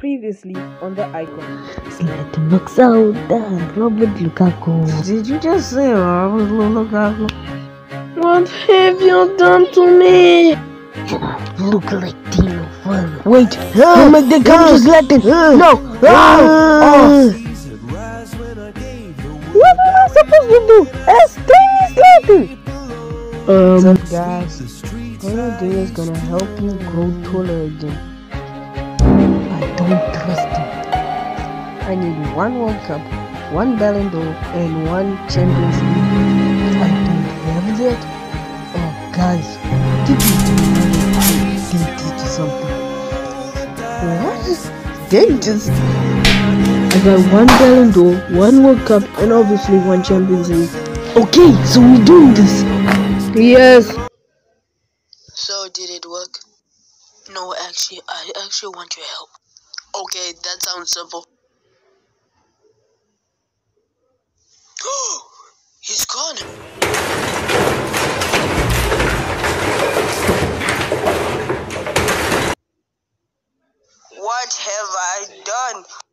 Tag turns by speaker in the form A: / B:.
A: previously on the icon.
B: Zlatan knocks out Robert Lukaku.
A: Did you just say Robert Lukaku? What have you done to me?
B: You look like Tino Werner. Wait, don't make them come to Zlatan. No! What am I supposed to do? Ask Zlatan.
A: What's up, guys? One day is gonna help you grow taller again.
B: I don't trust him.
A: I need 1 World Cup, 1 Ballon d'Or, and 1 Champions League.
B: I don't have that. Oh, guys, give me the money. I can teach you something.
A: What? Dentist?
B: I got 1 Ballon d'Or, 1 World Cup, and obviously 1 Champions League. Okay, so we're doing this.
A: Yes.
C: So did it work? No, actually, I actually want your help. Okay, that sounds simple. He's gone. What have I done?